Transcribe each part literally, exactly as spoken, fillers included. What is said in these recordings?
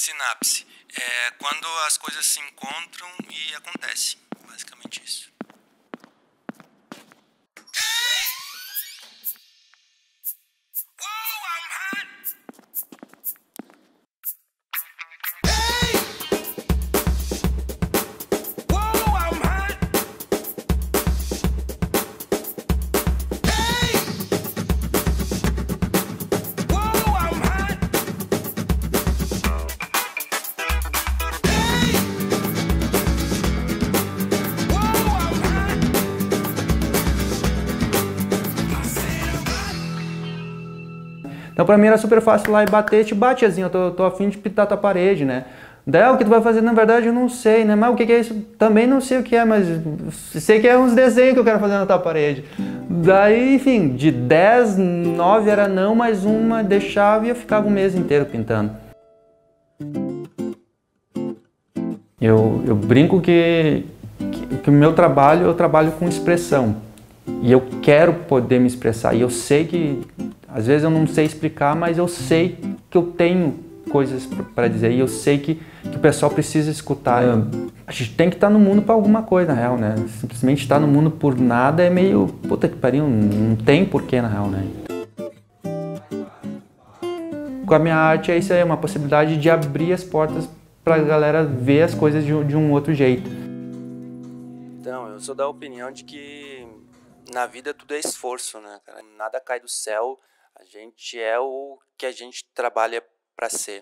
Sinapse. É quando as coisas se encontram e acontecem. Basicamente isso. Então pra mim era super fácil ir lá e bater, te bate assim, eu tô, tô afim de pintar tua parede, né? Daí, ah, o que tu vai fazer, na verdade eu não sei, né? Mas o que que é isso? Também não sei o que é, mas sei que é uns desenhos que eu quero fazer na tua parede. Daí, enfim, de dez, nove era não, mais uma deixava e eu ficava um mês inteiro pintando. Eu, eu brinco que, que, que o meu trabalho, eu trabalho com expressão. E eu quero poder me expressar, e eu sei que às vezes eu não sei explicar, mas eu sei que eu tenho coisas para dizer e eu sei que, que o pessoal precisa escutar. A gente tem que estar no mundo para alguma coisa, na real, né? Simplesmente estar no mundo por nada é meio... Puta que pariu, não tem porquê, na real, né? Com a minha arte é isso aí, uma possibilidade de abrir as portas para a galera ver as coisas de, de um outro jeito. Então, eu sou da opinião de que na vida tudo é esforço, né, cara? Nada cai do céu. A gente é o que a gente trabalha pra ser.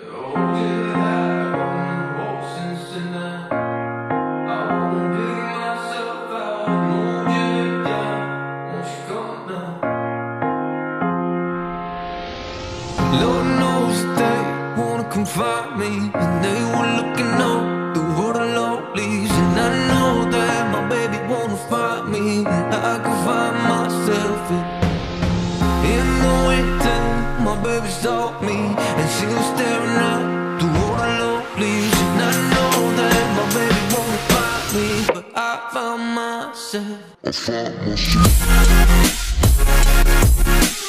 My baby saw me and she was staring out through all the low leaves. And I know that my baby won't find me, but I found myself. I found myself.